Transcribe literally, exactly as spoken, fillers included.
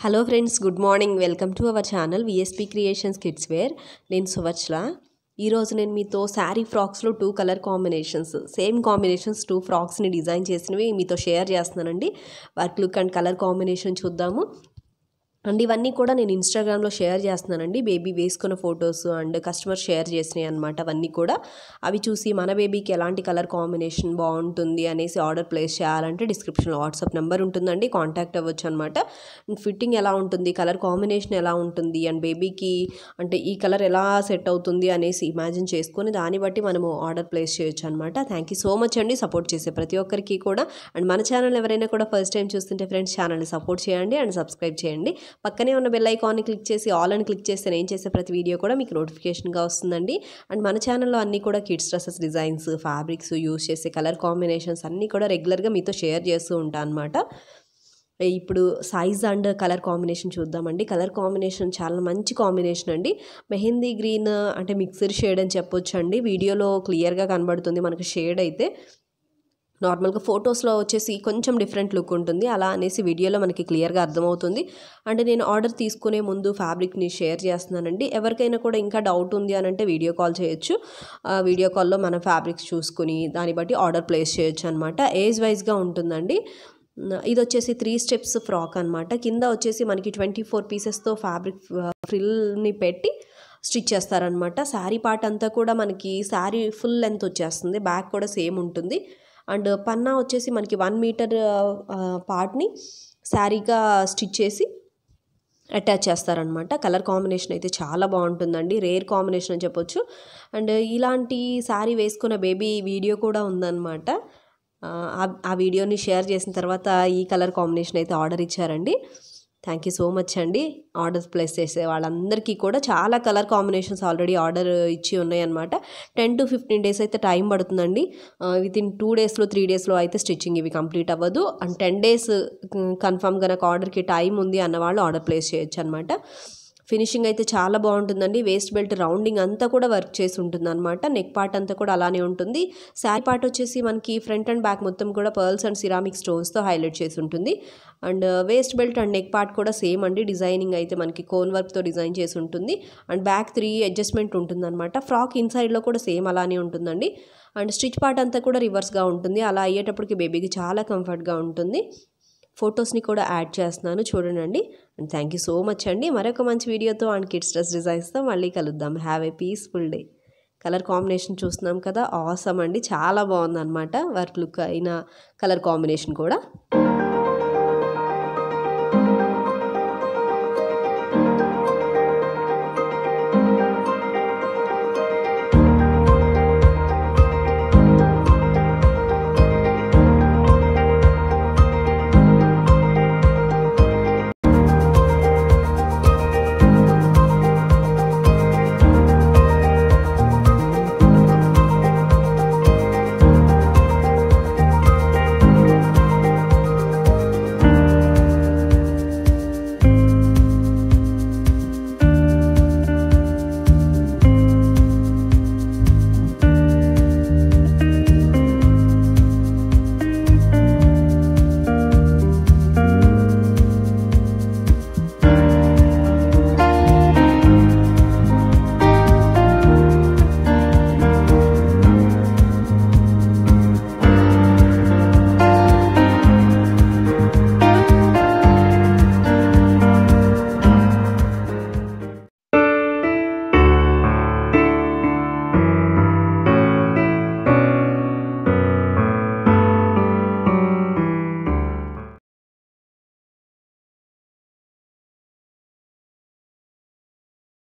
Hello friends, good morning. Welcome to our channel VSP creations kids wear. నేను సువచ్ల. ఈరోజు నేను మీతో శారీ ఫ్రాక్స్లో two colour combinations same combinations two ఫ్రాక్స్ని డిజైన్ చేసినవి మీతో షేర్ చేస్తున్నానండి. Work look and colour combination చూద్దాము. అండ్ ఇవన్నీ కూడా నేను ఇన్స్టాగ్రామ్లో షేర్ చేస్తున్నానండి. బేబీ వేసుకున్న ఫొటోస్ అండ్ కస్టమర్ షేర్ చేసినాయి అనమాట. అవన్నీ కూడా అవి చూసి మన బేబీకి ఎలాంటి కలర్ కాంబినేషన్ బాగుంటుంది అనేసి ఆర్డర్ ప్లేస్ చేయాలంటే డిస్క్రిప్షన్లో వాట్సాప్ నెంబర్ ఉంటుందండి, కాంటాక్ట్ అవ్వచ్చు అనమాట. ఫిట్టింగ్ ఎలా ఉంటుంది, కలర్ కాంబినేషన్ ఎలా ఉంటుంది అండ్ బేబీకి అంటే ఈ కలర్ ఎలా సెట్ అవుతుంది అనేసి ఇమాజిన్ చేసుకొని దాన్ని బట్టి మనము ఆర్డర్ ప్లేస్ చేయొచ్చు అనమాట. థ్యాంక్ యూ సో మచ్ అండి సపోర్ట్ చేసే ప్రతి ఒక్కరికి కూడా. అండ్ మన ఛానల్ ఎవరైనా కూడా ఫస్ట్ టైం చూస్తుంటే ఫ్రెండ్స్ ఛానల్ని సపోర్ట్ చేయండి అండ్ సబ్స్క్రైబ్ చేయండి. పక్కనే ఉన్న బెల్ ఐకాన్ని క్లిక్ చేసి ఆల్ అని క్లిక్ చేస్తే నేను చేసే ప్రతి వీడియో కూడా మీకు నోటిఫికేషన్గా వస్తుందండి. అండ్ మన ఛానల్లో అన్నీ కూడా kids dresses designs, fabrics, use చేసే కలర్ కాంబినేషన్స్ అన్నీ కూడా రెగ్యులర్గా మీతో షేర్ చేస్తూ ఉంటాను అనమాట. ఇప్పుడు సైజ్ అండ్ కలర్ కాంబినేషన్ చూద్దామండి. కలర్ కాంబినేషన్ చాలా మంచి కాంబినేషన్ అండి. మెహందీ గ్రీన్ అంటే మిక్స్డ్ షేడ్ అని చెప్పొచ్చు అండి. వీడియోలో క్లియర్గా కనబడుతుంది మనకు షేడ్ అయితే. నార్మల్గా ఫొటోస్లో వచ్చేసి కొంచెం డిఫరెంట్ లుక్ ఉంటుంది, అలా అనేసి వీడియోలో మనకి క్లియర్గా అర్థమవుతుంది. అంటే నేను ఆర్డర్ తీసుకునే ముందు ఫ్యాబ్రిక్ని షేర్ చేస్తున్నానండి. ఎవరికైనా కూడా ఇంకా డౌట్ ఉంది అని అంటే వీడియో కాల్ చేయొచ్చు. వీడియో కాల్లో మన ఫ్యాబ్రిక్స్ చూసుకుని దాన్ని బట్టి ఆర్డర్ ప్లేస్ చేయొచ్చు అనమాట. ఏజ్ వైజ్గా ఉంటుందండి. ఇది వచ్చేసి త్రీ స్టెప్స్ ఫ్రాక్ అనమాట. కింద వచ్చేసి మనకి ట్వంటీ ఫోర్ పీసెస్తో ఫ్యాబ్రిక్ ఫ్రిల్ని పెట్టి స్టిచ్ చేస్తారనమాట. శారీ పార్ట్ అంతా కూడా మనకి శారీ ఫుల్ లెంత్ వచ్చేస్తుంది, బ్యాక్ కూడా సేమ్ ఉంటుంది. అండ్ పన్నా వచ్చేసి మనకి వన్ మీటర్ పార్ట్ని శారీగా స్టిచ్ చేసి అటాచ్ చేస్తారనమాట. కలర్ కాంబినేషన్ అయితే చాలా బాగుంటుందండి, రేర్ కాంబినేషన్ అని చెప్పొచ్చు. అండ్ ఇలాంటి శారీ వేసుకున్న బేబీ వీడియో కూడా ఉందన్నమాట. ఆ వీడియోని షేర్ చేసిన తర్వాత ఈ కలర్ కాంబినేషన్ అయితే ఆర్డర్ ఇచ్చారండి. థ్యాంక్ యూ సో మచ్ అండి. ఆర్డర్ ప్లేస్ చేసే వాళ్ళందరికీ కూడా చాలా కలర్ కాంబినేషన్స్ ఆల్రెడీ ఆర్డర్ ఇచ్చి ఉన్నాయన్నమాట. టెన్ టు ఫిఫ్టీన్ డేస్ అయితే టైం పడుతుందండి. విత్ ఇన్ టూ డేస్లో త్రీ డేస్లో అయితే స్టిచ్చింగ్ ఇవి కంప్లీట్ అవ్వదు. అండ్ టెన్ డేస్ కన్ఫామ్గా నాకు ఆర్డర్కి టైం ఉంది అన్న వాళ్ళు ఆర్డర్ ప్లేస్ చేయొచ్చు అనమాట. ఫినిషింగ్ అయితే చాలా బాగుంటుందండి. వేస్ట్ బెల్ట్ రౌండింగ్ అంతా కూడా వర్క్ చేసి ఉంటుంది అనమాట. నెక్ పార్ట్ అంతా కూడా అలానే ఉంటుంది. శారీ పార్ట్ వచ్చేసి మనకి ఫ్రంట్ అండ్ బ్యాక్ మొత్తం కూడా పర్ల్స్ అండ్ సిరామిక్ స్టోన్స్తో హైలైట్ చేసి ఉంటుంది. And waist belt and neck part కూడా సేమ్ అండి. డిజైనింగ్ అయితే మనకి కోన్ వర్క్తో డిజైన్ చేసి ఉంటుంది. అండ్ బ్యాక్ త్రీ అడ్జస్ట్మెంట్ ఉంటుంది అనమాట. ఫ్రాక్ ఇన్సైడ్లో కూడా సేమ్ అలానే ఉంటుందండి. అండ్ స్టిచ్ పార్ట్ అంతా కూడా రివర్స్గా ఉంటుంది. అలా అయ్యేటప్పటికి బేబీకి చాలా కంఫర్ట్గా ఉంటుంది. ఫొటోస్ని కూడా యాడ్ చేస్తున్నాను చూడండి. And thank you so much అండి. మరొక మంచి వీడియోతో అండ్ కిడ్స్ డ్రెస్ డిజైన్స్తో మళ్ళీ కలుద్దాం. Have a peaceful day. Colour combination చూస్తున్నాం కదా, ఆసమ్ అండి, చాలా బాగుందన్నమాట. వర్క్ లుక్ అయిన కలర్ కాంబినేషన్ కూడా.